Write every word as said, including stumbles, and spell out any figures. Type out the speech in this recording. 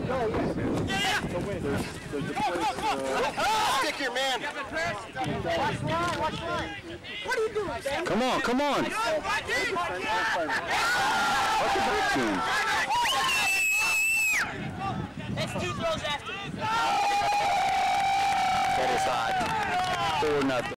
Stick your man. Watch line, watch line. What are you doing, Ben? Come on, come on. Watch the back team. That's two throws after. That is hot. Four nothing.